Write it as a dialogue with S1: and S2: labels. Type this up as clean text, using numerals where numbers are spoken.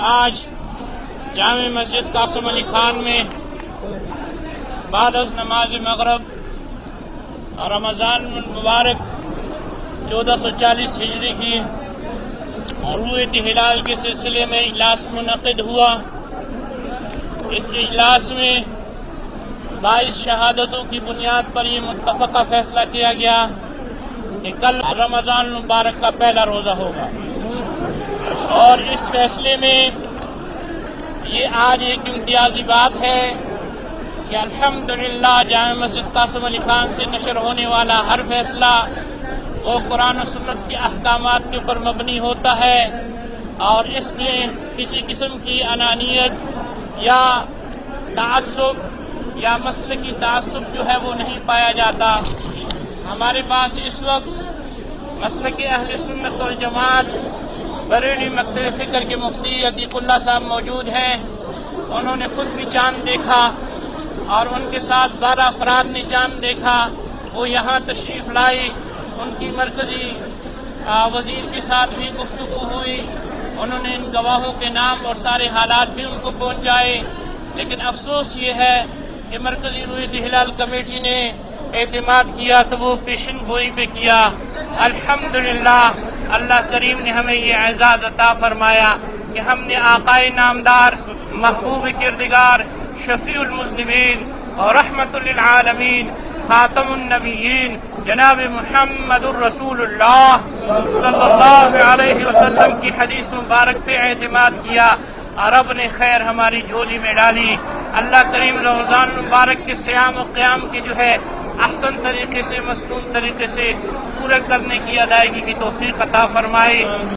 S1: آج جامع مسجد قاسم علی خان میں بعد از نماز مغرب رمضان المبارک 1440 ہجری کی رؤیت ہلال کے سلسلے میں اجلاس منعقد ہوا۔ اس اجلاس میں 22 شہادتوں کی بنیاد پر یہ متفقہ فیصلہ کیا گیا کہ کل رمضان المبارک کا پہلا روزہ ہوگا، اور اس فیصلے میں یہ آج ایک امتیازی بات ہے کہ الحمدللہ جامع مسجد قاسم علی خان سے نشر ہونے والا ہر فیصلہ وہ قرآن و سنت کے احکامات کے اوپر مبنی ہوتا ہے، اور اس میں کسی قسم کی انانیت یا تعصب یا مسلکی تعصب جو ہے وہ نہیں پایا جاتا۔ ہمارے پاس اس وقت مسلک اہل سنت والجماعت بریلی مکتب فکر کے مفتی عتیق اللہ صاحب موجود ہیں۔ انہوں نے خود بھی چاند دیکھا اور ان کے ساتھ 12 افراد نے چاند دیکھا، وہ یہاں تشریف لائی، ان کی مرکزی وزیر کے ساتھ بھی گفتگو ہوئی، انہوں نے ان گواہوں کے نام اور سارے حالات بھی ان کو پہنچائے، لیکن افسوس یہ ہے کہ مرکزی رؤیت ہلال کمیٹی نے اعتماد کیا تو وہ پیشن گوئی پہ کیا۔ الحمدللہ اللہ کریم نے ہمیں یہ اعزاز عطا فرمایا کہ ہم نے آقائے نامدار، محبوب کردگار، شفیع المذنبین اور رحمت للعالمین، خاتم النبیین جناب محمد الرسول اللہ صلی اللہ علیہ وسلم کی حدیث مبارک پہ اعتماد کیا، اور رب نے خیر ہماری جھولی میں ڈالی۔ اللہ کریم رمضان مبارک کے صیام و قیام کی جو ہے احسن طریقے سے، مسنون طریقے سے پورے کرنے کی ادائیگی کی توفیق عطا فرمائے۔